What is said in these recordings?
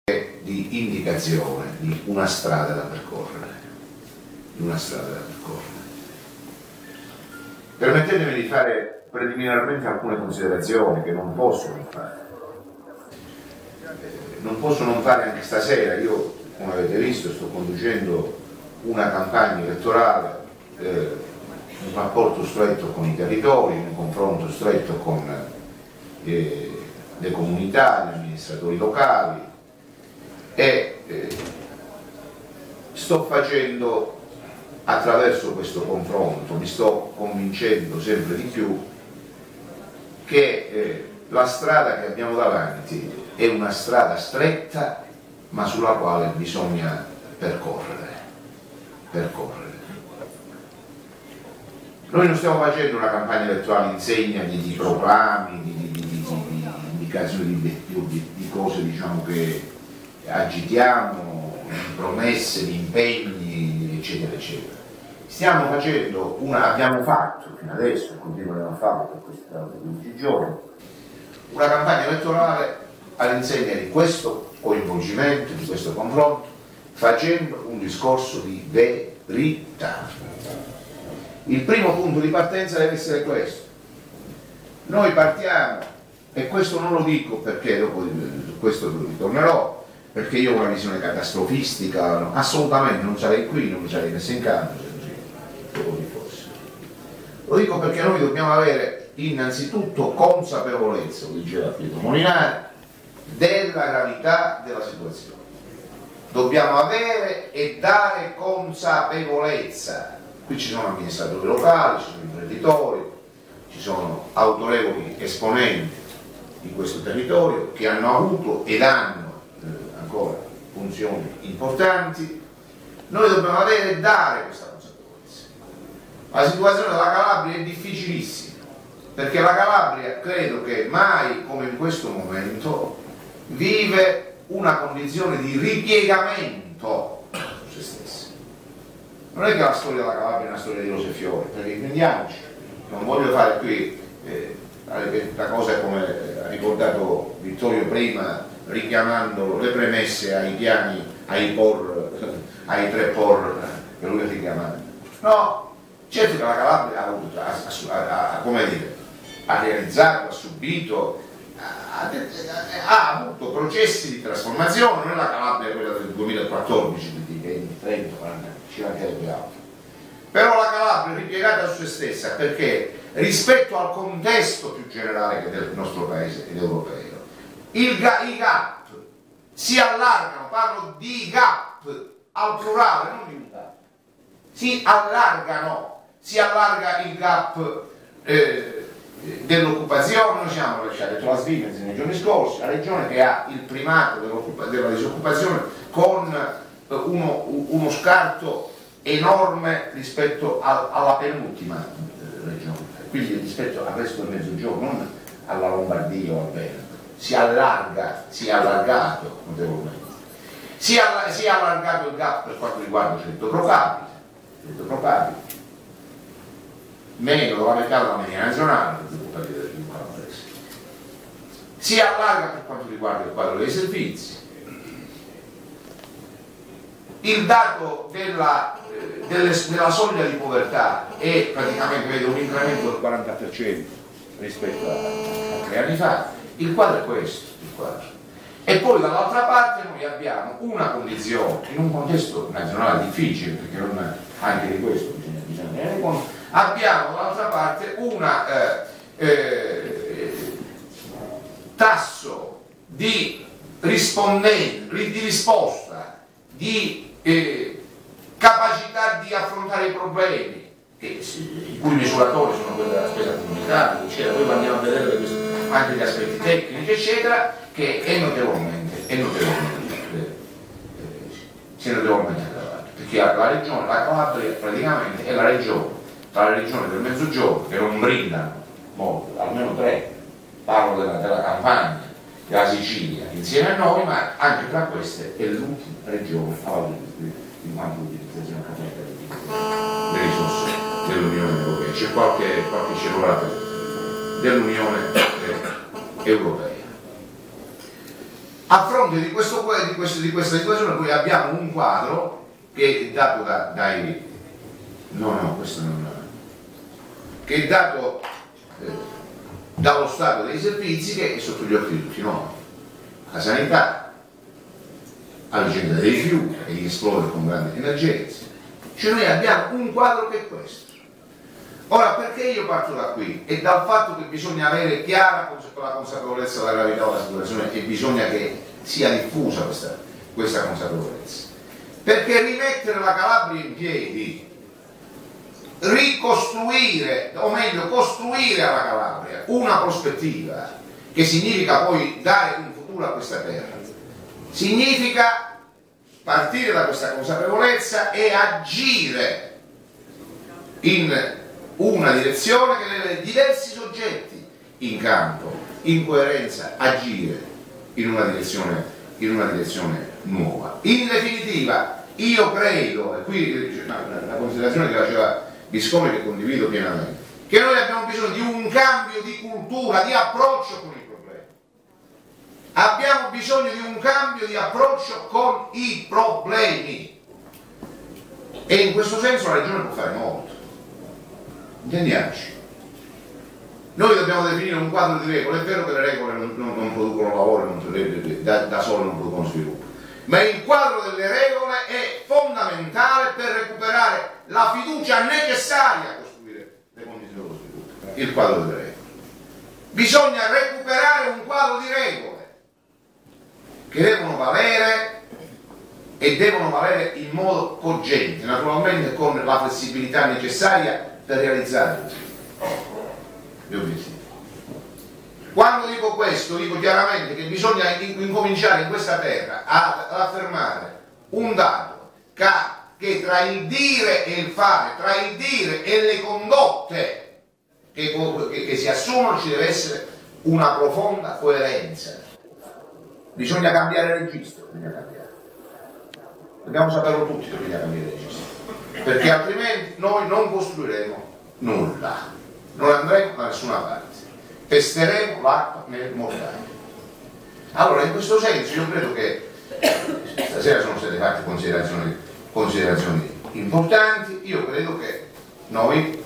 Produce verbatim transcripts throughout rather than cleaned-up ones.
di indicazione di una strada da percorrere, di una strada da percorrere. Permettetemi di fare preliminarmente alcune considerazioni che non posso non fare. Non posso non fare anche stasera. Io, come avete visto, sto conducendo una campagna elettorale, eh, un rapporto stretto con i territori, un confronto stretto con eh, le comunità, gli amministratori locali, e eh, sto facendo, attraverso questo confronto, mi sto convincendo sempre di più che eh, la strada che abbiamo davanti è una strada stretta, ma sulla quale bisogna percorrere. percorrere. Noi non stiamo facendo una campagna elettorale insegna di, di proclami, di, di, di, di, di indicazioni di, di, di cose, diciamo, che agitiamo, di promesse, di impegni, eccetera, eccetera. Stiamo facendo una, abbiamo fatto fino adesso, continueremo a farlo per questi quindici giorni, una campagna elettorale all'insegna di questo coinvolgimento, di questo confronto, facendo un discorso di verità. Il primo punto di partenza deve essere questo. Noi partiamo, e questo non lo dico perché dopo questo ritornerò, perché io ho una visione catastrofistica, no, assolutamente non sarei qui, non mi sarei messo in campo se così fosse. Lo dico perché noi dobbiamo avere innanzitutto consapevolezza, lo diceva Pietro Molinari, della gravità della situazione. Dobbiamo avere e dare consapevolezza. Qui ci sono amministratori locali, ci sono imprenditori, ci sono autorevoli esponenti di questo territorio che hanno avuto ed hanno eh, ancora funzioni importanti. Noi dobbiamo avere e dare questa consapevolezza. La situazione della Calabria è difficilissima, perché la Calabria, credo che mai come in questo momento, vive una condizione di ripiegamento su se stessa. Non è che la storia della Calabria è una storia di rose e fiori, perché intendiamoci, non voglio fare qui eh, la cosa come ha ricordato Vittorio prima, richiamando le premesse ai piani, ai por, ai tre por che lui ha richiamato. No, certo che la Calabria ha, avuto, ha, ha, ha, come dire, ha realizzato, ha subito, ha, ha avuto processi di trasformazione. Non è la Calabria quella del duemilaquattordici, di venti, trenta, quaranta anni, ci mancherebbe altro. Però la Calabria è ripiegata su se stessa perché rispetto al contesto più generale che del nostro paese ed europeo, il, i gap si allargano, parlo di gap al plurale, non di unità, si allargano, si allarga il gap eh, dell'occupazione. Noi siamo, ci ha detto la Svimez nei giorni scorsi, la regione che ha il primato della disoccupazione con eh, uno, uno scarto enorme rispetto a, alla penultima eh, regione, quindi rispetto al resto del Mezzogiorno, non alla Lombardia o al Veneto. Si allarga, si è allargato notevolmente. Si è, si è allargato il gap per quanto riguarda il reddito pro capite, il reddito pro capite, meno della metà della media nazionale, si allarga per quanto riguarda il quadro dei servizi. Il dato della, eh, delle, della soglia di povertà è praticamente, vede, un incremento del quaranta per cento rispetto a, a tre anni fa. Il quadro è questo, il quadro. E poi dall'altra parte noi abbiamo una condizione, in un contesto nazionale difficile, perché non, anche di questo bisogna, bisogna tenere conto, abbiamo dall'altra parte una eh, eh, tasso di, di risposta, di eh, capacità di affrontare i problemi, che, i cui misuratori sono quelli della spesa comunitaria, eccetera. Poi andiamo a vedere questo, anche gli aspetti tecnici, eccetera, che è notevolmente, è notevolmente eh, si è notevolmente aggravato, perché la, la regione, la Calabria praticamente è la regione, tra le regioni del Mezzogiorno che non brindano molto, almeno tre, parlo della, della Campania, della Sicilia, insieme a noi, ma anche tra queste è l'ultima regione a valore in quanto utilizzazione capiente delle risorse dell'Unione Europea. C'è qualche, qualche cellulare dell'Unione Europea. A fronte di, questo, di, questo, di questa situazione poi abbiamo un quadro che è dato da, dai... no, no, questo non... che è dato eh, dallo stato dei servizi, che è sotto gli occhi di tutti noi. La sanità, la vicenda dei rifiuti, e gli esplode con grandi emergenze. Cioè noi abbiamo un quadro che è questo. Ora, perché io parto da qui? E dal fatto che bisogna avere chiara la consapevolezza della gravità della situazione, e bisogna che sia diffusa questa, questa consapevolezza. Perché rimettere la Calabria in piedi, ricostruire, o meglio costruire alla Calabria una prospettiva, che significa poi dare un futuro a questa terra, significa partire da questa consapevolezza e agire in una direzione che vede diversi soggetti in campo, in coerenza, agire in una direzione, in una direzione nuova. In definitiva, io credo, e qui la considerazione che faceva Viscomi, che condivido pienamente, che noi abbiamo bisogno di un cambio di cultura, di approccio con i problemi. Abbiamo bisogno di un cambio di approccio con i problemi. E in questo senso la Regione può fare molto. Intendiamoci. Noi dobbiamo definire un quadro di regole. È vero che le regole non, non, non producono lavoro, non, da, da sole non producono sviluppo, ma il quadro delle regole è fondamentale per recuperare la fiducia necessaria a costruire le condizioni dello sviluppo. Il quadro delle regole. Bisogna recuperare un quadro di regole che devono valere, e devono valere in modo cogente, naturalmente con la flessibilità necessaria per realizzare gli obiettivi. Quando dico questo, dico chiaramente che bisogna incominciare in questa terra ad affermare un dato che tra il dire e il fare, tra il dire e le condotte che, che, che si assumono, ci deve essere una profonda coerenza. Bisogna cambiare registro, bisogna cambiare. Dobbiamo saperlo tutti che bisogna cambiare registro, perché altrimenti noi non costruiremo nulla, non andremo da nessuna parte, pesteremo l'acqua nel mortaio. Allora, in questo senso io credo che stasera sono state fatte considerazioni, considerazioni importanti. Io credo che noi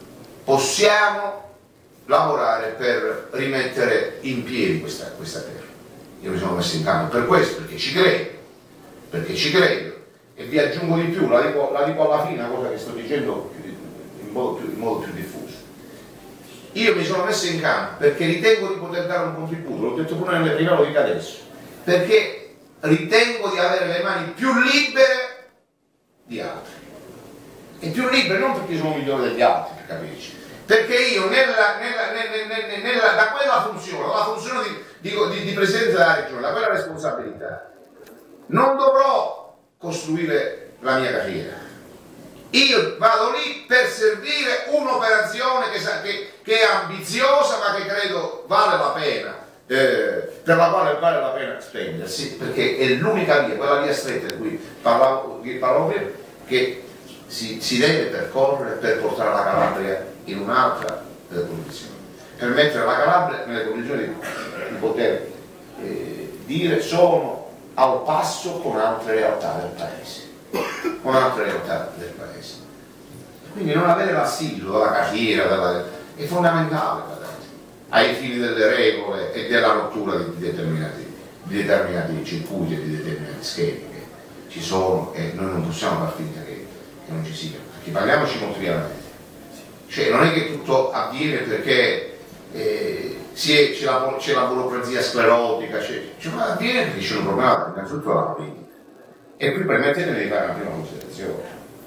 possiamo lavorare per rimettere in piedi questa, questa terra. Io mi sono messo in campo per questo, perché ci credo, perché ci credo, e vi aggiungo di più, la dico, la dico alla fine, una cosa che sto dicendo in modo più, in modo più diffuso. Io mi sono messo in campo perché ritengo di poter dare un contributo, l'ho detto pure nelle prime, lo dico adesso, perché ritengo di avere le mani più libere di altri. E più libere non perché sono migliore degli altri, per capirci, perché io nella, nella, nella, nella, da quella funzione, la funzione di, di, di Presidente della Regione, da quella responsabilità, non dovrò costruire la mia carriera. Io vado lì per servire un'operazione che, che, che è ambiziosa, ma che credo vale la pena, eh, per la quale vale la pena spendersi, perché è l'unica via, quella via stretta di cui parlavo, di parlavo prima, che si, si deve percorrere per portare la Calabria in un'altra eh, condizione, per mettere la Calabria nelle condizioni di, di poter eh, dire sono al passo con altre realtà del paese. Con altre realtà del paese. Quindi non avere l'assillo della carriera della... è fondamentale, guardate, ai fini delle regole e della rottura di determinati, di determinati circuiti e di determinati schemi che ci sono, e noi non possiamo far finta che, che non ci siano, perché parliamoci molto chiaramente. Cioè non è che tutto avviene perché eh, c'è la, la burocrazia sclerotica, cioè, cioè, ma avviene perché c'è un problema innanzitutto della politica. E qui permettetemi di fare una prima considerazione.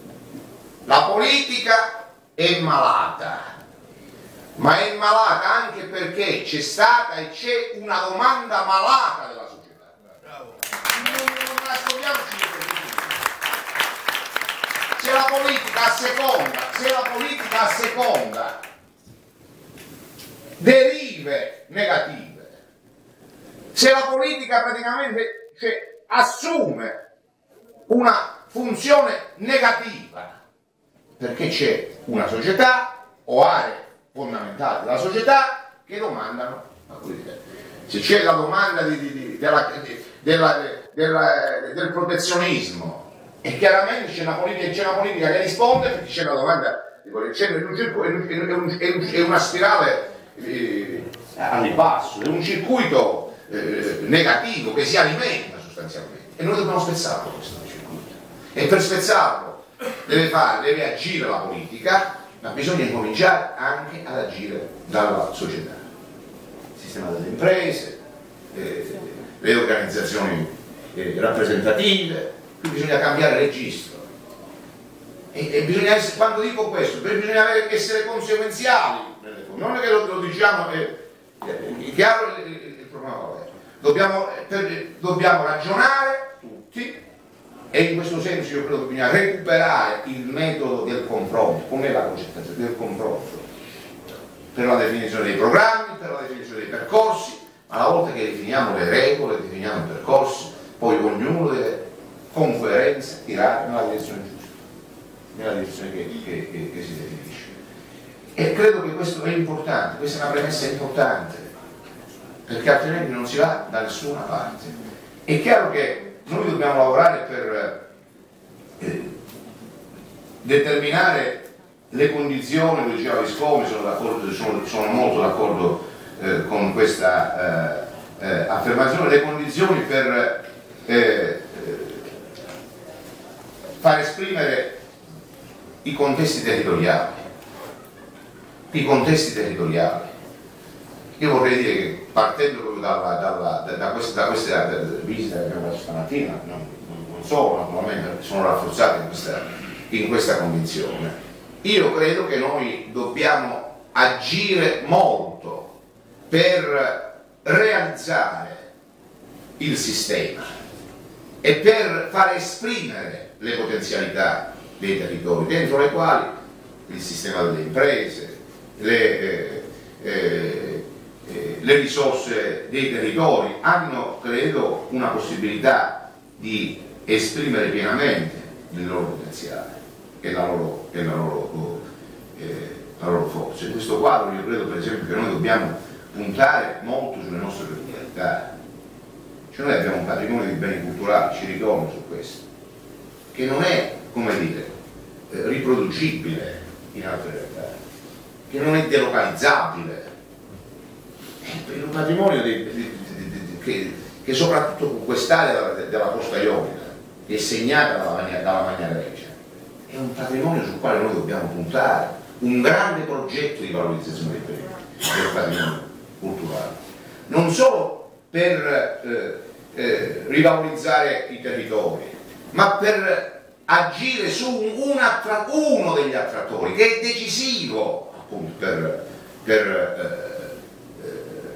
La politica è malata, ma è malata anche perché c'è stata e c'è una domanda malata della società. Bravo. Non, non nascondiamoci di se la politica a seconda, se la politica a seconda derive negative, se la politica praticamente cioè, assume una funzione negativa, perché c'è una società o aree fondamentali della società che domandano la politica. Se c'è la domanda di, di, di, della, della, della, del protezionismo. E chiaramente c'è una politica, c'è una politica che risponde perché c'è una domanda, c'è una spirale eh, al ribasso, è un circuito eh, negativo che si alimenta sostanzialmente. E noi dobbiamo spezzarlo questo circuito. E per spezzarlo deve fare, deve agire la politica, ma bisogna incominciare anche ad agire dalla società. Il sistema delle imprese, eh, le organizzazioni eh, rappresentative, qui bisogna cambiare registro. E, e bisogna essere, quando dico questo, bisogna essere conseguenziali, non è che lo, lo diciamo, è, è chiaro il, il, il problema qual è. Dobbiamo, per, dobbiamo ragionare tutti, e in questo senso io credo che bisogna recuperare il metodo del confronto, com'è la concettazione del confronto, per la definizione dei programmi, per la definizione dei percorsi, ma una volta che definiamo le regole, definiamo i percorsi, poi ognuno deve con coerenza tirare nella direzione giusta, nella direzione che, che, che, che si definisce. E credo che questo è importante, questa è una premessa importante, perché altrimenti non si va da nessuna parte. È chiaro che noi dobbiamo lavorare per eh, determinare le condizioni, lo diceva Viscomi, sono, sono, sono molto d'accordo eh, con questa eh, eh, affermazione, le condizioni per eh, far esprimere i contesti territoriali, i contesti territoriali. Io vorrei dire che partendo proprio dalla, dalla, da, da questa, da questa visita che abbiamo fatto stamattina, non, non solo naturalmente, sono rafforzato in questa, in questa convinzione, io credo che noi dobbiamo agire molto per realizzare il sistema e per far esprimere le potenzialità dei territori, dentro le quali il sistema delle imprese, le, eh, eh, eh, le risorse dei territori hanno, credo, una possibilità di esprimere pienamente il loro potenziale e la loro, e la loro, eh, la loro forza. In questo quadro io credo per esempio che noi dobbiamo puntare molto sulle nostre peculiarità. Cioè noi abbiamo un patrimonio di beni culturali, ci ritorno su questo, che non è, come dire, eh, riproducibile in altre realtà, che non è delocalizzabile. È un patrimonio di, di, di, di, che, che soprattutto con quest'area della, della costa ionica, che è segnata dalla Magna, dalla Magna Grecia, è un patrimonio sul quale noi dobbiamo puntare, un grande progetto di valorizzazione del, del patrimonio culturale. Non solo per eh, eh, rivalorizzare i territori, ma per agire su un, un attra, uno degli attrattori che è decisivo appunto per, per eh, eh,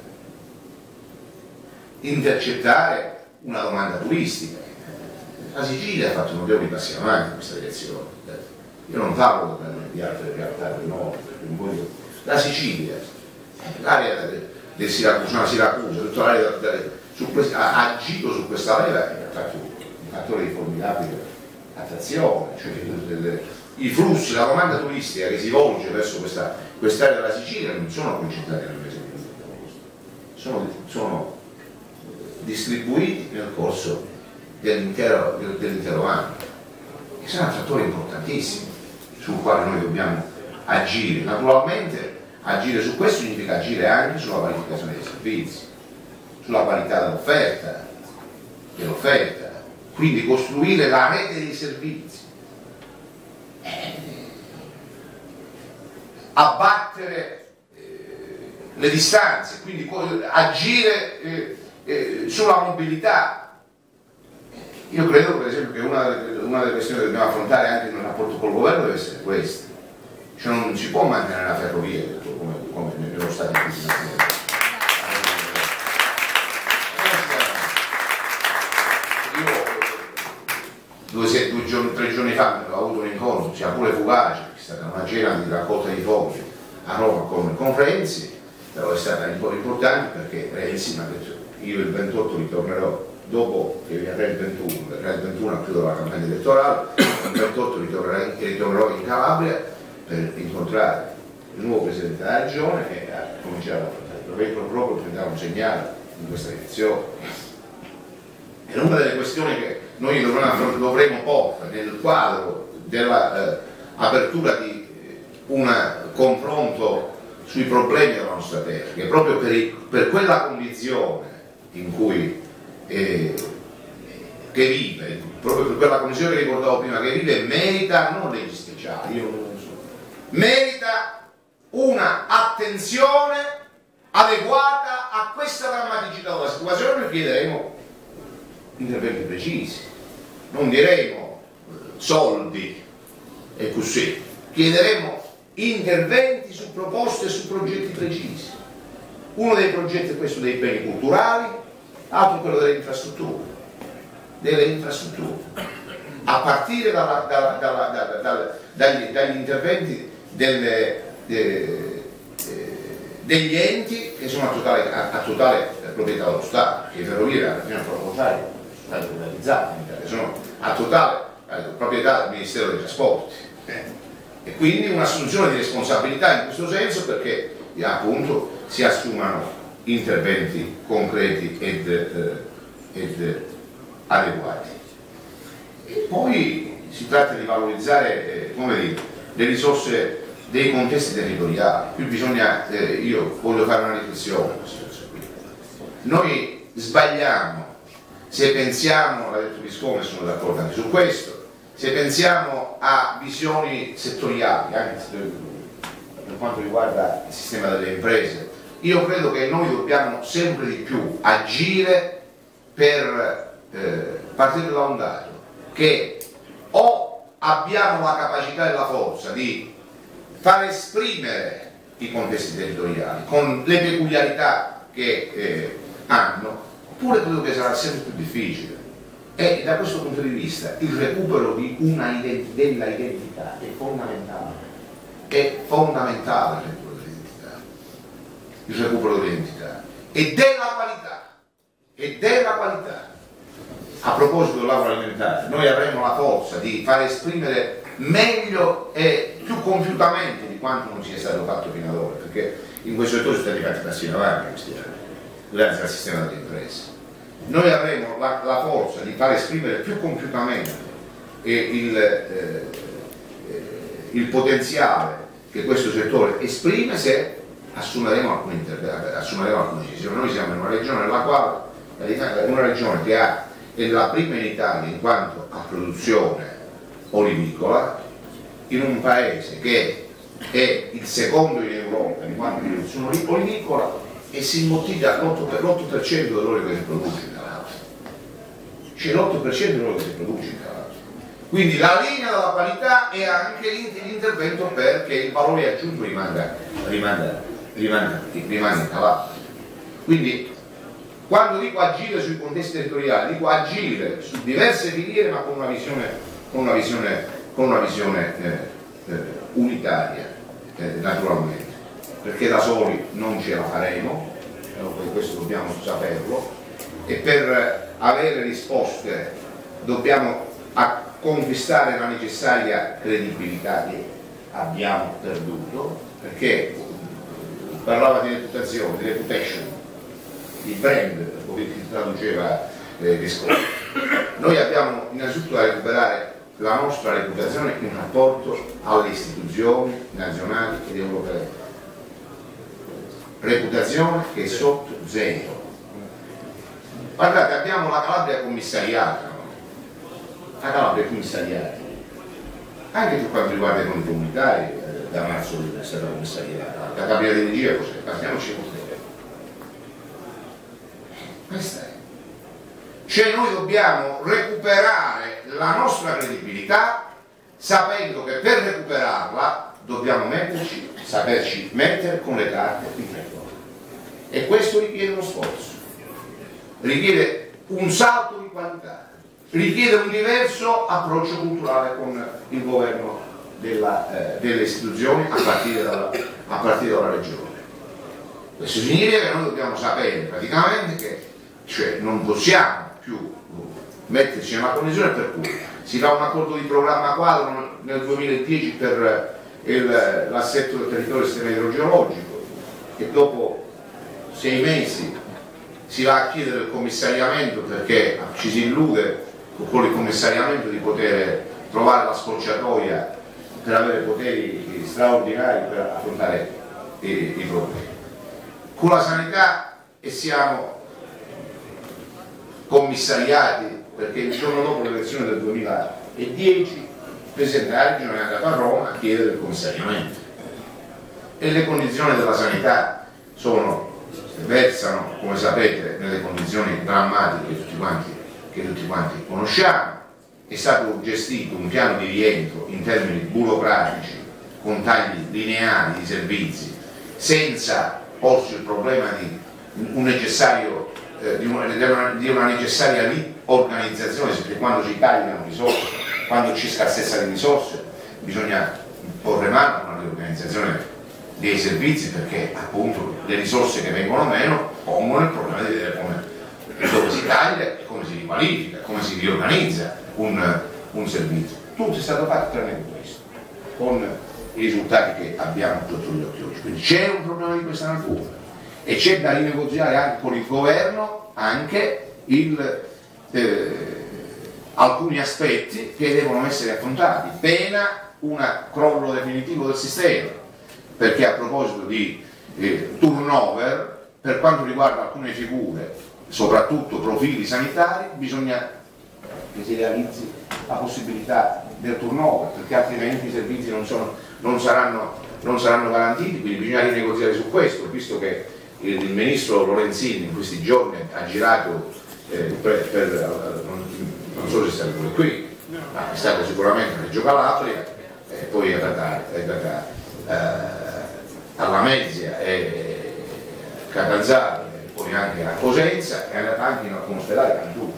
intercettare una domanda turistica. La Sicilia ha fatto notevoli passi avanti in questa direzione. Io non parlo di altre realtà del nord, la Sicilia, l'area del Siracusa, Siracusa, tutta l'area ha agito su questa leva e ha fatto un fattore di formidabile attrazione, cioè delle, i flussi, la domanda turistica che si volge verso questa quest'area della Sicilia non sono concentrati nel mese di agosto, sono, sono distribuiti nel corso dell'intero dell anno. E sono fattori importantissimi sul quale noi dobbiamo agire. Naturalmente agire su questo significa agire anche sulla qualificazione dei servizi, sulla qualità dell'offerta, dell'offerta, quindi costruire la rete dei servizi, eh, abbattere eh, le distanze, quindi agire eh, eh, sulla mobilità. Io credo per esempio che una delle, una delle questioni che dobbiamo affrontare anche nel rapporto col governo deve essere questa, cioè non si può mantenere la ferrovia come, come nello stato di crisi nazionale. Due, due giorni, tre giorni fa ho avuto un incontro, sia pure fugace, è stata una cena di raccolta di fondi a Roma con, con Renzi, però è stata un po' importante perché Renzi mi ha detto io il ventotto ritornerò, dopo che verrà il ventuno, verrà il ventuno a chiudere la campagna elettorale, il ventotto ritornerò in Calabria per incontrare il nuovo Presidente della Regione e a cominciare a trattare, proprio per dare un segnale in questa direzione. è una delle questioni che noi dovremo, dovremo porre nel quadro dell'apertura eh, di un confronto sui problemi della nostra terra, che proprio per, i, per quella condizione in cui eh, che vive, proprio per quella condizione che ricordavo prima, che vive, merita non leggi speciali, io non so, merita una attenzione adeguata a questa drammaticità della situazione. Chiederemo interventi precisi, non diremo soldi e così, chiederemo interventi su proposte e su progetti precisi. Uno dei progetti è questo dei beni culturali, l'altro è quello delle infrastrutture, delle infrastrutture, a partire dalla, dalla, dalla, dalla, dalla, dagli, dagli interventi delle, de, de, degli enti che sono a totale, a, a totale proprietà dello Stato, che le ferrovie alla fine sono state privatizzate, sono a totale eh, proprietà del Ministero dei Trasporti. Eh. E quindi un'assunzione di responsabilità in questo senso, perché appunto si assumano interventi concreti ed, eh, ed adeguati. E poi si tratta di valorizzare eh, come dire, le risorse dei contesti territoriali. Qui bisogna, eh, io voglio fare una riflessione. Noi sbagliamo se pensiamo, l'ha detto Viscomi, sono d'accordo anche su questo, se pensiamo a visioni settoriali, anche per quanto riguarda il sistema delle imprese. Io credo che noi dobbiamo sempre di più agire per eh, partire da un dato, che o abbiamo la capacità e la forza di far esprimere i contesti territoriali con le peculiarità che eh, hanno, oppure credo che sarà sempre più difficile. E da questo punto di vista il recupero di una ident- della identità è fondamentale, è fondamentale il recupero dell'identità, il recupero dell'identità e della qualità, e della qualità. A proposito dell'agroalimentare, noi avremo la forza di far esprimere meglio e più compiutamente di quanto non sia stato fatto fino ad ora, perché in questo settore sono stati fatti passi in avanti questi anni, grazie al sistema delle imprese. Noi avremo la, la forza di far esprimere più compiutamente il, eh, il potenziale che questo settore esprime se assumeremo alcune, assumeremo alcune decisioni. Noi siamo in una regione nella quale una regione che ha, è la prima in Italia in quanto a produzione olivicola, in un paese che è il secondo in Europa in quanto a produzione olivicola, e si imbottiglia l'otto per cento dell'olio che si produce in Calabria. C'è l'otto per cento dell'olio che si produce in Calabria. Quindi la linea della qualità è anche l'intervento perché il valore aggiunto rimanga, rimanga, rimanga, rimanga in Calabria. Quindi quando dico agire sui contesti territoriali, dico agire su diverse filiere ma con una visione, con una visione, con una visione eh, eh, unitaria, eh, naturalmente. Perché da soli non ce la faremo, eh, questo dobbiamo saperlo, e per avere risposte dobbiamo conquistare la necessaria credibilità che abbiamo perduto, perché parlava di reputazione, di reputation, di brand, come si traduceva eh, Viscomi. Noi abbiamo innanzitutto da recuperare la nostra reputazione in rapporto alle istituzioni nazionali ed europee. Reputazione che è sotto zero. Guardate, abbiamo la Calabria commissariata, la Calabria è commissariata, anche per quanto riguarda i fondi comunitari, eh, da marzo è stata commissariata, la cabina di regia cos'è? Parliamoci con te. Questa è. Cioè noi dobbiamo recuperare la nostra credibilità sapendo che per recuperarla dobbiamo metterci, saperci mettere con le carte in regola. E questo richiede uno sforzo, richiede un salto di qualità, richiede un diverso approccio culturale con il governo della, eh, delle istituzioni a partire, dalla, a partire dalla regione. Questo significa che noi dobbiamo sapere praticamente che cioè, non possiamo più metterci nella condizione per cui si fa un accordo di programma quadro nel duemiladieci per l'assetto del territorio e il sistema idrogeologico e dopo sei mesi si va a chiedere il commissariamento perché ci si illude con il commissariamento di poter trovare la scorciatoia per avere poteri straordinari per affrontare i, i problemi. Con la sanità e siamo commissariati perché il giorno dopo l'elezione del duemiladieci il Presidente della Regione è andato a Roma a chiedere il commissariamento e le condizioni della sanità sono, versano, come sapete, nelle condizioni drammatiche che tutti quanti, che tutti quanti conosciamo. È stato gestito un piano di rientro in termini burocratici con tagli lineari di servizi senza porsi il problema di, un necessario, eh, di, una, di una necessaria riorganizzazione, perché quando si tagliano risorse, quando c'è scarsezza di risorse bisogna porre mano a una riorganizzazione dei servizi, perché appunto le risorse che vengono meno pongono il problema di vedere come, dove si taglia e come si riqualifica, come si riorganizza un, un servizio. Tutto è stato fatto tranne questo, con i risultati che abbiamo sotto gli occhi oggi. Quindi c'è un problema di questa natura e c'è da rinegoziare anche con il governo anche il, eh, alcuni aspetti che devono essere affrontati, pena un crollo definitivo del sistema, perché a proposito di eh, turnover, per quanto riguarda alcune figure, soprattutto profili sanitari, bisogna che si realizzi la possibilità del turnover, perché altrimenti i servizi non, sono, non, saranno, non saranno garantiti, quindi bisogna rinegoziare su questo, visto che il, il ministro Lorenzini in questi giorni ha girato eh, per, per, non, non so se è stato pure qui, ma è stato sicuramente a Reggio Calabria, eh, poi è andata, è andata eh, alla Mezzia e a Catanzaro, poi anche a Cosenza, è andata anche in alcuni ospedali che hanno chiuso,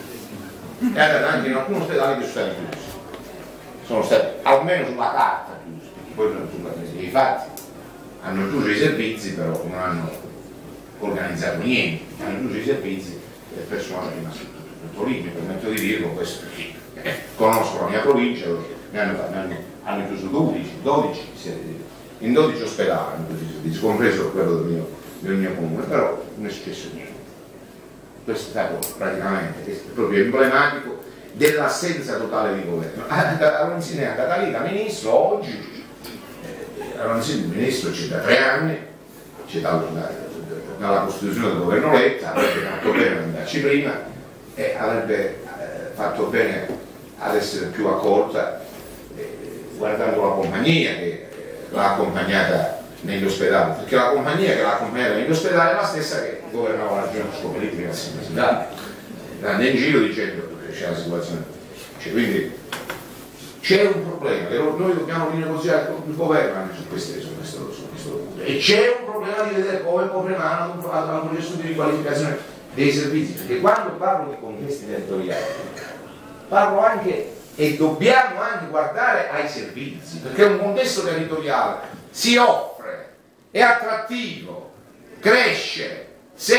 è andata anche in alcuni ospedali che sono stati chiusi, sono stati almeno sulla carta chiusi, perché poi non sono stati i fatti, hanno chiuso i servizi però non hanno organizzato niente, hanno chiuso i servizi e il personale è rimasto tutto lì. Mi permetto di dirlo questo perché eh, conosco la mia provincia, ne hanno, ne hanno, hanno chiuso dodici, dodici in dodici ospedali, compreso quello del mio, del mio comune, però non è successo niente. Questo è stato praticamente è proprio emblematico dell'assenza totale di governo. Lorenzini è andata lì da ministro oggi, eh, Lorenzini il ministro c'è da tre anni, c'è da, da, dalla costituzione del governo Letta, avrebbe fatto bene ad andarci prima e avrebbe eh, fatto bene ad essere più accorta, eh, guardando la compagnia che l'ha accompagnata negli ospedali, perché la compagnia che l'ha accompagnata negli ospedali è la stessa che governava la regione scoperta a andando in giro dicendo che c'è la situazione, cioè, quindi c'è un problema che noi dobbiamo rinegoziare con il governo anche su, queste, su, questo, su questo punto, e c'è un problema di vedere come porre mano al processo di riqualificazione dei servizi, perché quando parlo di contesti territoriali parlo anche e dobbiamo anche guardare ai servizi, perché un contesto territoriale si offre, è attrattivo, cresce se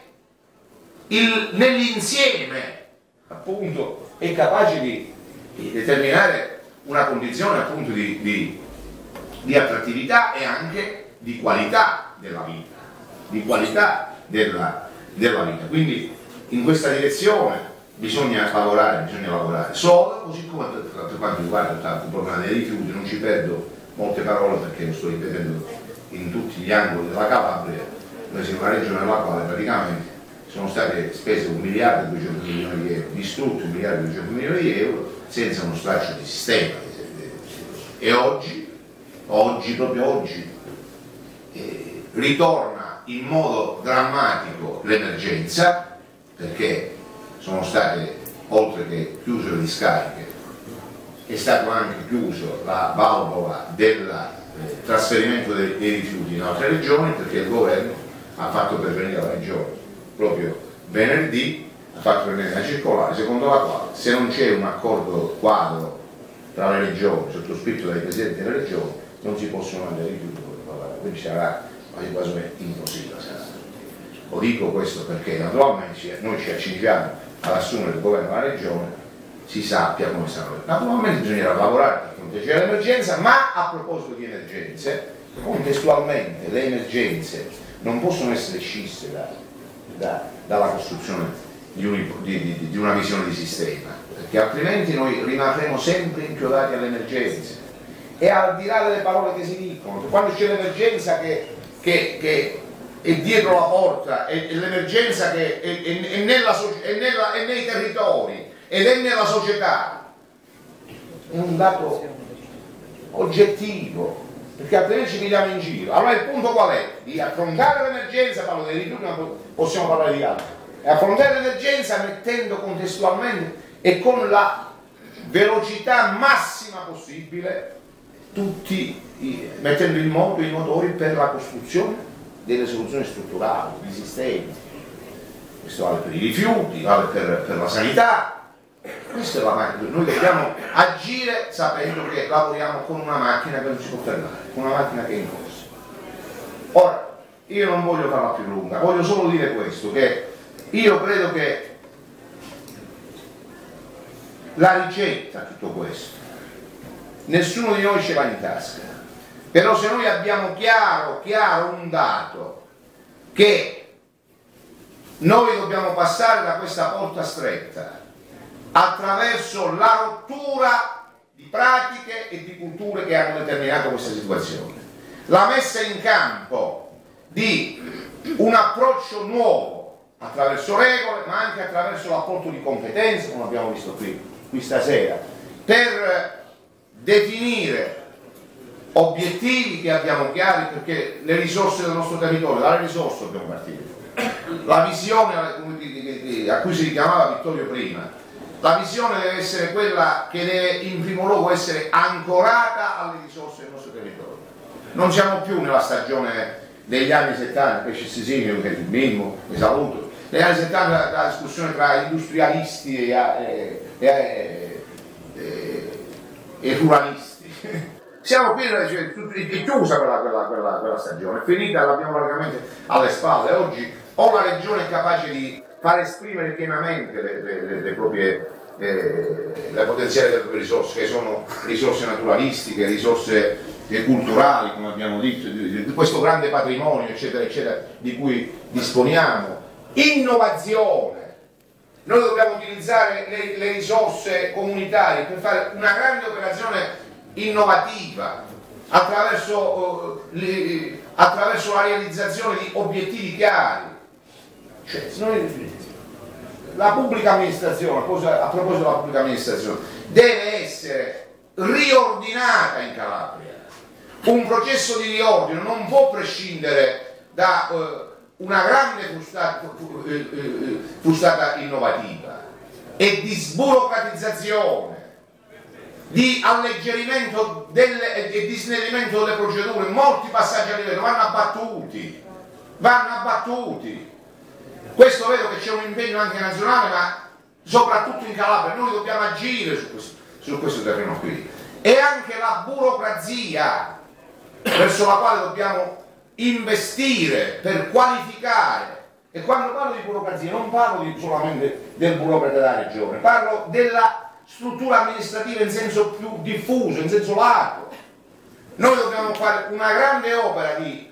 nell'insieme appunto è capace di, di determinare una condizione appunto di, di, di attrattività e anche di qualità della vita, di qualità della, della vita. Quindi in questa direzione bisogna lavorare, bisogna lavorare solo, così come per, per quanto riguarda il problema dei rifiuti. Non ci perdo molte parole perché lo sto ripetendo in tutti gli angoli della Calabria. Noi siamo una regione nella quale praticamente sono state spese un miliardo e duecento milioni di euro, distrutti un miliardo e duecento milioni di euro senza uno straccio di sistema. E oggi, oggi proprio oggi, eh, ritorna in modo drammatico l'emergenza, perché sono state, oltre che chiuse le discariche, è stato anche chiuso la valvola del eh, trasferimento dei, dei rifiuti in altre regioni, perché il governo ha fatto pervenire alla regione proprio venerdì, ha fatto pervenire una circolare secondo la quale se non c'è un accordo quadro tra le regioni, sottoscritto dai presidenti delle regioni, non si possono mandare rifiuti, quindi sarà quasi quasi impossibile. Lo dico questo perché naturalmente noi ci accingiamo ad assumere il governo della regione, si sappia come stanno. Naturalmente bisognerà lavorare per fronteggiare l'emergenza, ma a proposito di emergenze, contestualmente le emergenze non possono essere scisse da, da, dalla costruzione di, un, di, di, di una visione di sistema, perché altrimenti noi rimarremo sempre inchiodati alle emergenze. E al di là delle parole che si dicono, quando c'è l'emergenza che, che, che è dietro la porta, è, è l'emergenza che è, è, è, nella, è, nella, è nei territori ed è nella società, è un dato oggettivo, perché altrimenti ci pigliamo in giro. Allora il punto qual è? Di affrontare l'emergenza, parlo dei rifiuti, ma possiamo parlare di altro, e affrontare l'emergenza mettendo contestualmente e con la velocità massima possibile tutti, mettendo in moto i motori per la costruzione delle soluzioni strutturali, di sistemi. Questo vale per i rifiuti, vale per, per la sanità. Questo è la macchina. Noi dobbiamo agire sapendo che lavoriamo con una macchina che non si può fermare, con una macchina che è in corso. Ora, io non voglio farla più lunga, voglio solo dire questo, che io credo che la ricetta a tutto questo nessuno di noi ce l'ha in tasca, però se noi abbiamo chiaro, chiaro un dato, che noi dobbiamo passare da questa porta stretta attraverso la rottura di pratiche e di culture che hanno determinato questa situazione, la messa in campo di un approccio nuovo attraverso regole, ma anche attraverso l'apporto di competenze, come abbiamo visto qui, qui stasera, per definire obiettivi che abbiamo chiari, perché le risorse del nostro territorio, dalle risorse dobbiamo partire. La visione a cui si richiamava Vittorio prima, la visione deve essere quella che deve in primo luogo essere ancorata alle risorse del nostro territorio. Non siamo più nella stagione degli anni settanta, Pesce Sisinio, che è il minimo, mi saluto, negli anni settanta la discussione tra industrialisti e, e, e, e, e ruralisti. Siamo qui, cioè, è chiusa quella, quella, quella, quella stagione, è finita, l'abbiamo largamente alle spalle. Oggi o la regione è capace di far esprimere pienamente le, le, le proprie eh, le potenziali delle proprie risorse, che sono risorse naturalistiche, risorse eh, culturali, come abbiamo detto, di, di questo grande patrimonio, eccetera, eccetera, di cui disponiamo. Innovazione. Noi dobbiamo utilizzare le, le risorse comunitarie per fare una grande operazione innovativa attraverso, uh, le, attraverso la realizzazione di obiettivi chiari. Cioè, noi, la pubblica amministrazione, a proposito della pubblica amministrazione, deve essere riordinata in Calabria. Un processo di riordino non può prescindere da uh, una grande frustata, uh, uh, frustata innovativa e di sburocratizzazione, di alleggerimento delle, e di snellimento delle procedure. Molti passaggi a livello vanno abbattuti, vanno abbattuti. Questo vedo che c'è un impegno anche nazionale, ma soprattutto in Calabria noi dobbiamo agire su questo, su questo terreno qui. E anche la burocrazia verso la quale dobbiamo investire per qualificare. E quando parlo di burocrazia non parlo di solamente del burocrate della regione, parlo della struttura amministrativa in senso più diffuso, in senso lato. Noi dobbiamo fare una grande opera di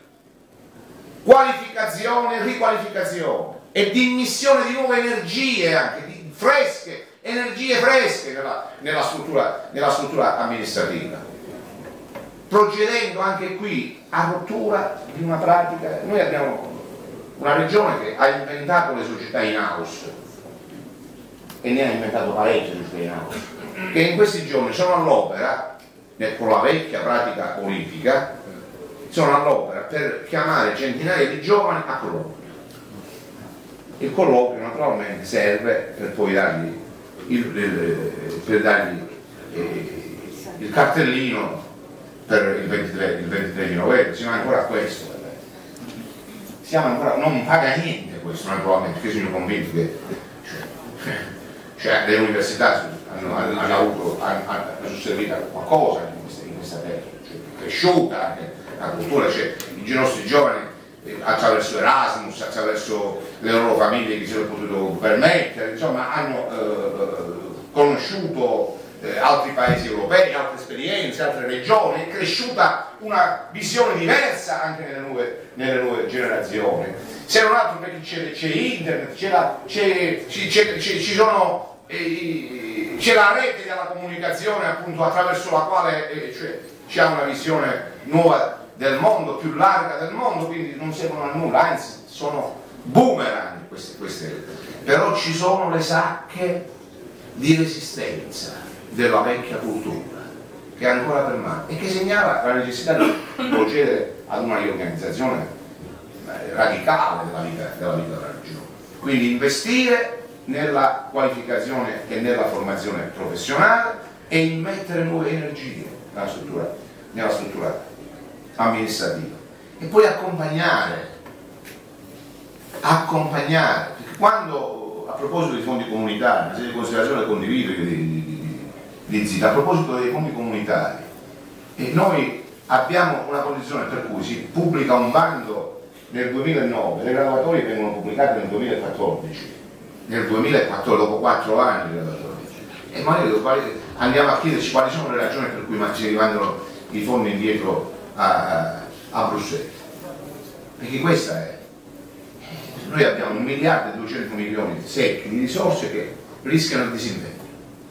qualificazione e riqualificazione e di immissione di nuove energie, anche di fresche, energie fresche nella, nella, struttura, nella struttura amministrativa, procedendo anche qui a rottura di una pratica. Noi abbiamo una regione che ha inventato le società in house, e ne ha inventato parecchie società in house, che in questi giorni sono all'opera, con la vecchia pratica politica, sono all'opera per chiamare centinaia di giovani a colloquio. Il colloquio naturalmente serve per poi dargli il, il, per dargli, eh, il cartellino per il ventitré, il ventitré di novembre. Siamo ancora a questo, siamo ancora, non paga niente questo naturalmente, perché sono convinto che cioè, cioè, le università hanno, hanno, hanno avuto hanno, hanno servito qualcosa in questa, in questa terra, cioè, cresciuta anche la cultura, cioè, i nostri giovani eh, attraverso Erasmus, attraverso le loro famiglie che si sono potuto permettere, insomma hanno eh, conosciuto eh, altri paesi europei, altre esperienze, altre regioni, è cresciuta una visione diversa anche nelle nuove, nelle nuove generazioni. se non altro perché c'è internet, ci sono eh, c'è la rete della comunicazione appunto attraverso la quale eh, cioè, c'è una visione nuova del mondo, più larga del mondo, quindi non servono a nulla, anzi sono boomerang queste, queste, però ci sono le sacche di resistenza della vecchia cultura che ancora permane e che segnala la necessità di procedere ad una riorganizzazione radicale della vita, della vita della regione. Quindi investire nella qualificazione e nella formazione professionale e immettere nuove energie nella struttura, nella struttura amministrativa e poi accompagnare accompagnare perché quando, a proposito dei fondi comunitari, una serie di considerazioni condivido di, di, di, di Zita, a proposito dei fondi comunitari, e noi abbiamo una condizione per cui si pubblica un bando nel duemilanove, le graduatorie vengono pubblicate nel duemilaquattordici, nel duemilaquattordici, dopo quattro anni di graduatorie, e magari andiamo a chiederci quali sono le ragioni per cui ci rimandano i fondi indietro a, a, a Bruxelles, perché questa è. Noi abbiamo un miliardo e duecento milioni secchi di risorse che rischiano il disinvento.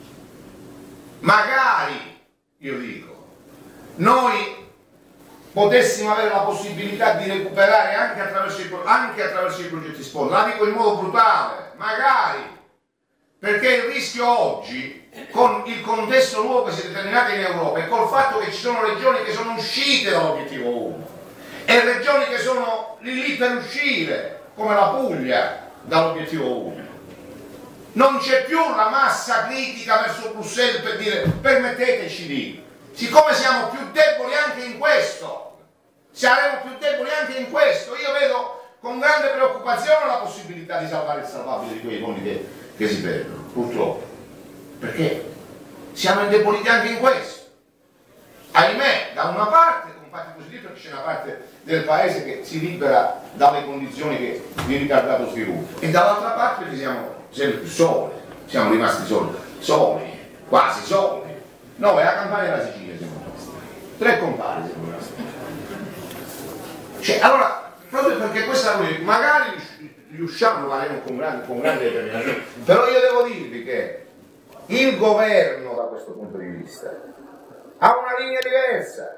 Magari, io dico, noi potessimo avere la possibilità di recuperare anche attraverso i, anche attraverso i progetti sport, la dico in modo brutale, magari, perché il rischio oggi, con il contesto nuovo che si è determinato in Europa e col fatto che ci sono regioni che sono uscite dall'obiettivo uno e regioni che sono lì lì per uscire, come la Puglia, dall'obiettivo uno. Non c'è più la massa critica verso Bruxelles per dire permetteteci di, siccome siamo più deboli anche in questo, saremo più deboli anche in questo, io vedo con grande preoccupazione la possibilità di salvare il salvabile di quei fondi che, che si perdono, purtroppo, perché siamo indeboliti anche in questo. Ahimè, da una parte, con fatti positivi, perché c'è una parte del paese che si libera dalle condizioni che, di ritardato sviluppo, e dall'altra parte perché siamo sempre più soli, siamo rimasti soli, soli, quasi soli. No, è la Campania e la Sicilia siamo rimasti. Tre compari siamo rimasti. Cioè, allora, proprio perché questa noi magari riusciamo, lo faremo con grande, con grande determinazione, però io devo dirvi che il governo da questo punto di vista ha una linea diversa.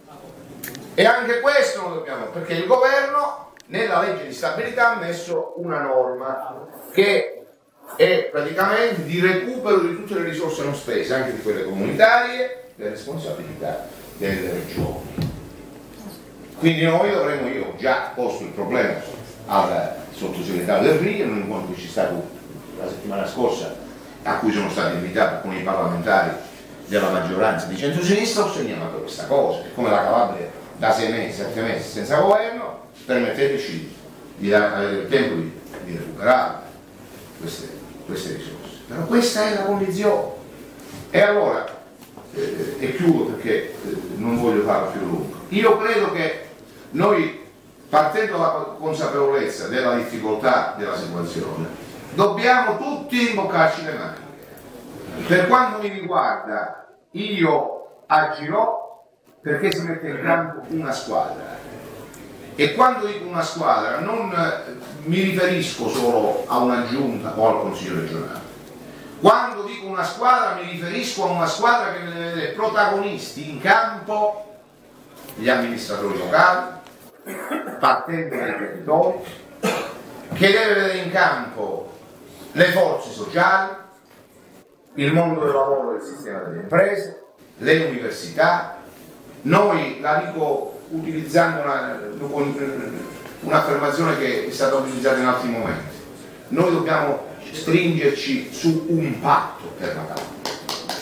E anche questo lo dobbiamo, perché il governo nella legge di stabilità ha messo una norma che è praticamente di recupero di tutte le risorse non spese, anche di quelle comunitarie, le responsabilità delle regioni. Quindi noi dovremmo, io ho già posto il problema al sottosegretario Del Rio, nel incontro che ci è stato la settimana scorsa, a cui sono stati invitati alcuni parlamentari della maggioranza di centro-sinistra, ho segnalato questa cosa, che come la Calabria da sei mesi, sette mesi senza governo, permetteteci di avere il tempo di, di recuperare queste, queste risorse. Però questa è la condizione. E allora, eh, e chiudo perché eh, non voglio farlo più lungo, io credo che noi, partendo dalla consapevolezza della difficoltà della situazione, dobbiamo tutti imboccarci le maniche. Per quanto mi riguarda, io agirò perché si mette in campo una squadra, e quando dico una squadra non mi riferisco solo a una giunta o al consiglio regionale. Quando dico una squadra mi riferisco a una squadra che deve vedere protagonisti in campo gli amministratori locali, partendo dai territori, che deve vedere in campo le forze sociali, il mondo del lavoro e del sistema delle imprese, le università. Noi, la dico utilizzando un'affermazione che è stata utilizzata in altri momenti, noi dobbiamo stringerci su un patto per la Calabria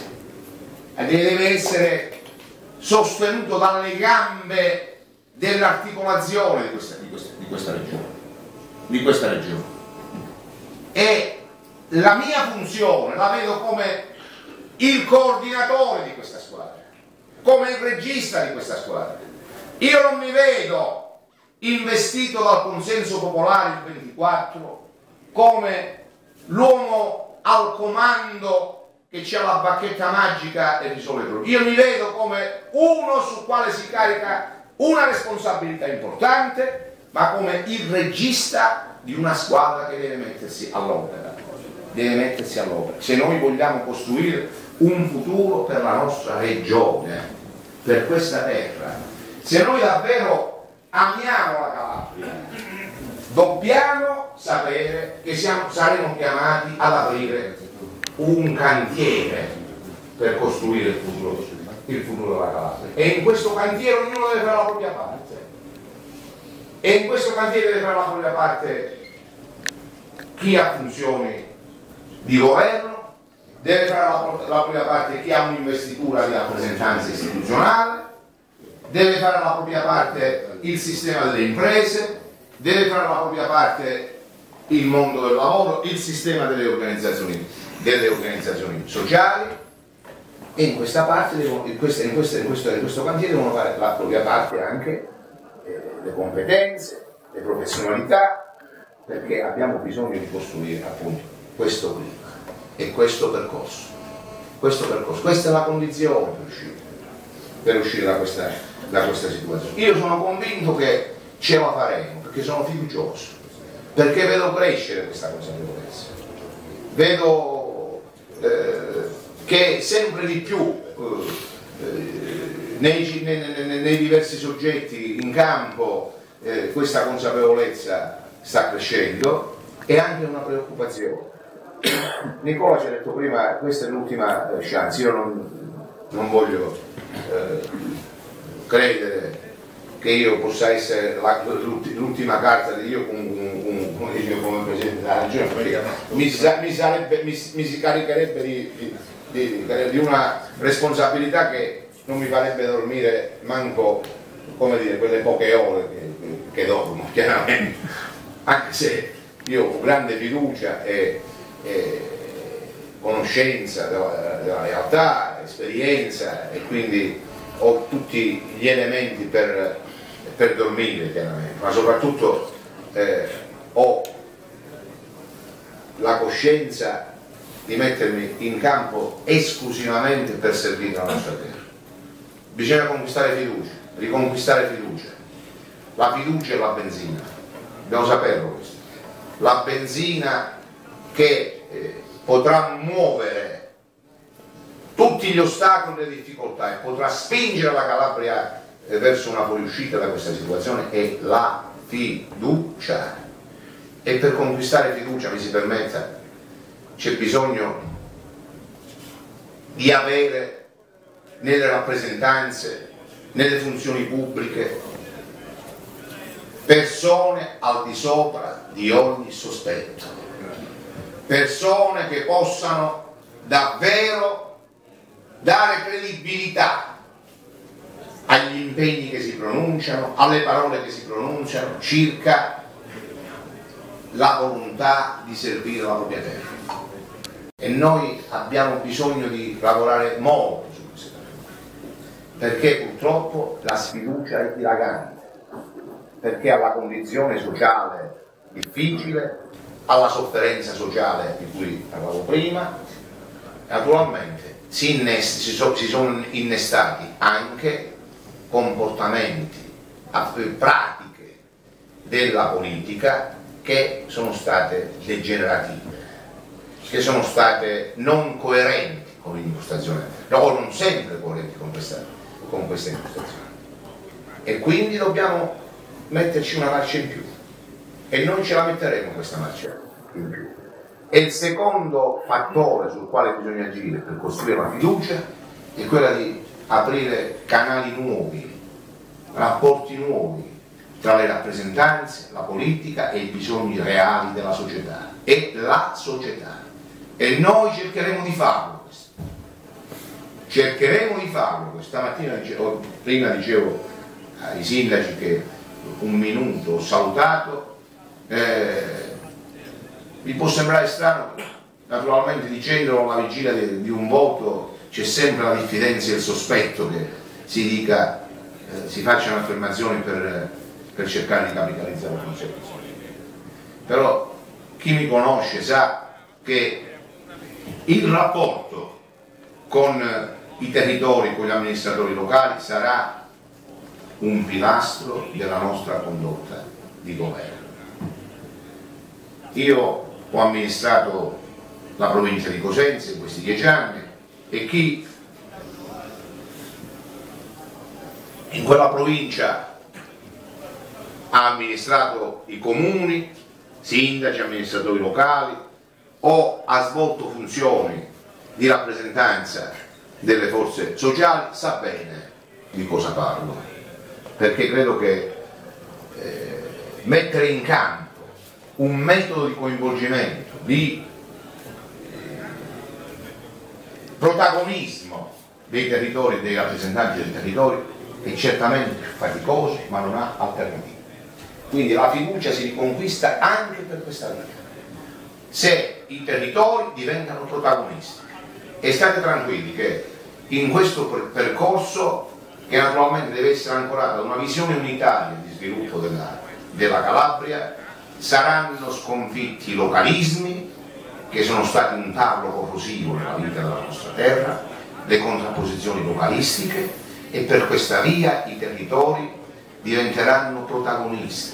e deve essere sostenuto dalle gambe dell'articolazione di questa, di, questa, di questa regione di questa regione e la mia funzione la vedo come il coordinatore di questa squadra, come il regista di questa squadra. Io non mi vedo investito dal consenso popolare il ventiquattro come l'uomo al comando che c'ha la bacchetta magica e risolve i problemi. Io mi vedo come uno sul quale si carica una responsabilità importante, ma come il regista di una squadra che deve mettersi all'opera, deve mettersi all'opera. Se noi vogliamo costruire un futuro per la nostra regione, per questa terra, se noi davvero amiamo la Calabria, dobbiamo sapere che siamo, saremo chiamati ad aprire un cantiere per costruire il futuro, il futuro della Calabria. E in questo cantiere ognuno deve fare la propria parte. E in questo cantiere deve fare la propria parte chi ha funzioni di governo, deve fare la, la propria parte chi ha un'investitura di rappresentanza istituzionale, deve fare la propria parte il sistema delle imprese, deve fare la propria parte il mondo del lavoro, il sistema delle organizzazioni, delle organizzazioni sociali, e in questa parte devono, in, questa, in, questa, in, questo, in questo cantiere devono fare la propria parte anche eh, le competenze, le professionalità, perché abbiamo bisogno di costruire appunto questo clima e questo percorso. Questo percorso, questa è la condizione per uscire, per uscire da, questa, da questa situazione. Io sono convinto che ce la faremo, perché sono fiducioso, perché vedo crescere questa consapevolezza, vedo eh, che sempre di più eh, nei, nei, nei diversi soggetti in campo eh, questa consapevolezza sta crescendo, e anche una preoccupazione. Nicola ci ha detto prima, questa è l'ultima chance, io non, non voglio eh, credere che io possa essere l'ultima carta di io come, come dicevo come Presidente della Regione, perché mi, mi, sarebbe, mi, mi si caricherebbe di, di, di, di una responsabilità che non mi farebbe dormire manco, come dire, quelle poche ore che, che dormo, chiaramente, anche se io ho grande fiducia e Eh, conoscenza della, della realtà, esperienza, e quindi ho tutti gli elementi per, per dormire, chiaramente, ma soprattutto eh, ho la coscienza di mettermi in campo esclusivamente per servire la nostra terra. Bisogna conquistare fiducia, riconquistare fiducia. La fiducia è la benzina, dobbiamo saperlo questo. La benzina che eh, potrà muovere tutti gli ostacoli e le difficoltà e potrà spingere la Calabria eh, verso una fuoriuscita da questa situazione è la fiducia. E per conquistare fiducia, mi si permetta, c'è bisogno di avere nelle rappresentanze, nelle funzioni pubbliche, persone al di sopra di ogni sospetto. Persone che possano davvero dare credibilità agli impegni che si pronunciano, alle parole che si pronunciano circa la volontà di servire la propria terra. E noi abbiamo bisogno di lavorare molto su questo, perché purtroppo la sfiducia è dilagante, perché alla condizione sociale difficile, alla sofferenza sociale di cui parlavo prima, naturalmente si, innesti, si, so, si sono innestati anche comportamenti, pratiche della politica che sono state degenerative, che sono state non coerenti con l'impostazione, o non sempre coerenti con questa, con questa impostazione. E quindi dobbiamo metterci una marcia in più. E noi ce la metteremo questa marcia in più. E il secondo fattore sul quale bisogna agire per costruire la fiducia è quella di aprire canali nuovi, rapporti nuovi tra le rappresentanze, la politica e i bisogni reali della società. E la società. E noi cercheremo di farlo questo. Cercheremo di farlo. Questa mattina, dicevo, prima dicevo ai sindaci che un minuto ho salutato. Eh, vi può sembrare strano, naturalmente dicendolo alla vigilia di, di un voto c'è sempre la diffidenza e il sospetto che si dica, eh, si facciano affermazioni per, per cercare di capitalizzare la conseguenza. Però chi mi conosce sa che il rapporto con i territori, con gli amministratori locali sarà un pilastro della nostra condotta di governo. Io ho amministrato la provincia di Cosenza in questi dieci anni e chi in quella provincia ha amministrato i comuni, sindaci, amministratori locali o ha svolto funzioni di rappresentanza delle forze sociali sa bene di cosa parlo, perché credo che eh, mettere in campo un metodo di coinvolgimento, di eh, protagonismo dei territori e dei rappresentanti dei territori è certamente faticoso, ma non ha alternativa. Quindi la fiducia si riconquista anche per questa via, se i territori diventano protagonisti. E state tranquilli che in questo percorso, che naturalmente deve essere ancorato da una visione unitaria di sviluppo della, della Calabria, saranno sconfitti i localismi che sono stati un tarlo corrosivo nella vita della nostra terra, le contrapposizioni localistiche, e per questa via i territori diventeranno protagonisti.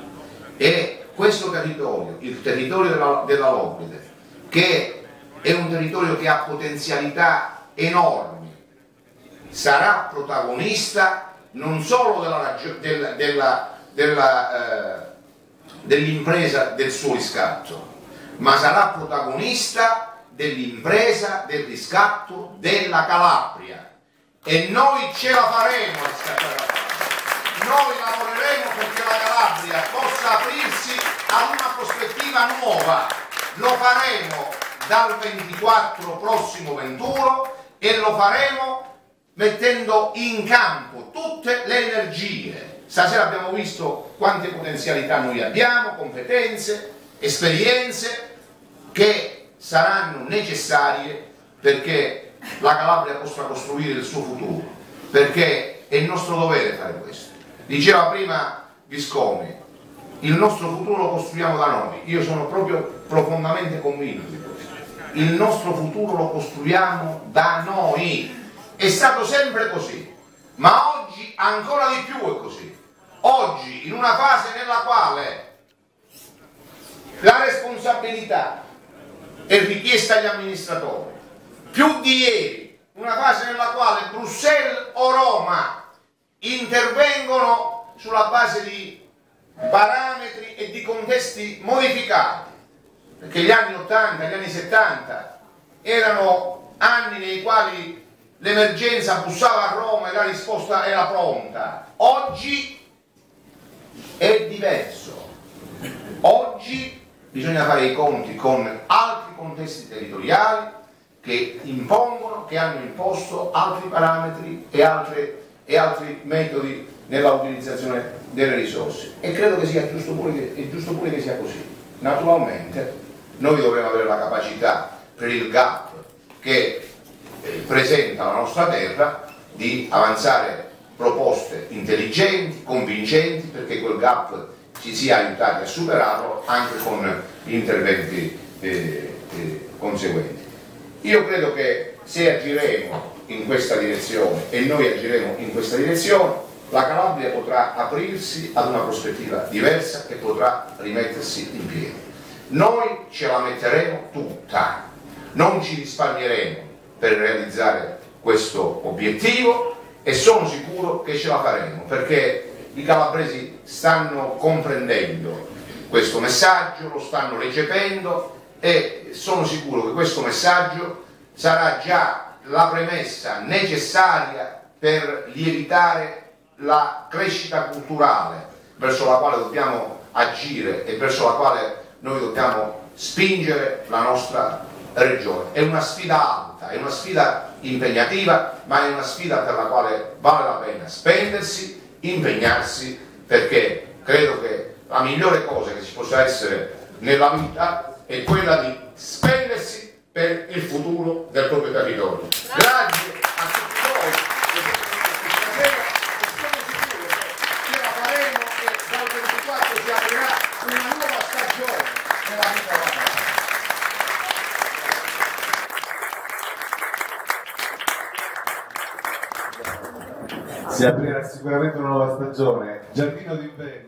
E questo territorio, il territorio della, della Lobride, che è un territorio che ha potenzialità enormi, sarà protagonista non solo della, della, della, della, eh, dell'impresa del suo riscatto, ma sarà protagonista dell'impresa del riscatto della Calabria. E noi ce la faremo a riscattare la Calabria. Noi lavoreremo perché la Calabria possa aprirsi ad una prospettiva nuova. Lo faremo dal ventiquattro prossimo ventuno e lo faremo mettendo in campo tutte le energie. Stasera abbiamo visto quante potenzialità noi abbiamo, competenze, esperienze che saranno necessarie perché la Calabria possa costruire il suo futuro, perché è il nostro dovere fare questo. Diceva prima Viscomi, il nostro futuro lo costruiamo da noi. Io sono proprio profondamente convinto di questo. Il nostro futuro lo costruiamo da noi. È stato sempre così, ma oggi ancora di più è così. Oggi, in una fase nella quale la responsabilità è richiesta agli amministratori, più di ieri, una fase nella quale Bruxelles o Roma intervengono sulla base di parametri e di contesti modificati, perché gli anni ottanta, gli anni settanta erano anni nei quali l'emergenza bussava a Roma e la risposta era pronta. Oggi è diverso. Oggi bisogna fare i conti con altri contesti territoriali che impongono, che hanno imposto altri parametri e, altre, e altri metodi nella utilizzazione delle risorse, e credo che sia giusto pure che, è giusto pure che sia così. Naturalmente noi dovremo avere la capacità, per il gap che eh, presenta la nostra terra, di avanzare proposte intelligenti, convincenti, perché quel gap ci sia aiutati a superarlo anche con interventi eh, eh, conseguenti. Io credo che se agiremo in questa direzione, e noi agiremo in questa direzione, la Calabria potrà aprirsi ad una prospettiva diversa e potrà rimettersi in piedi. Noi ce la metteremo tutta, non ci risparmieremo per realizzare questo obiettivo, e sono sicuro che ce la faremo, perché i calabresi stanno comprendendo questo messaggio, lo stanno recependo, e sono sicuro che questo messaggio sarà già la premessa necessaria per lievitare la crescita culturale verso la quale dobbiamo agire e verso la quale noi dobbiamo spingere la nostra regione. È una sfida alta, è una sfida impegnativa, ma è una sfida per la quale vale la pena spendersi, impegnarsi, perché credo che la migliore cosa che ci possa essere nella vita è quella di spendersi per il futuro del proprio territorio. Grazie a tutti voi che siete venuti stasera, e sono sicuro che ce la faremo e dal ventiquattro si aprirà una nuova stagione nella vita della Calabria. Si aprirà sicuramente una nuova stagione. Giardino d'inverno.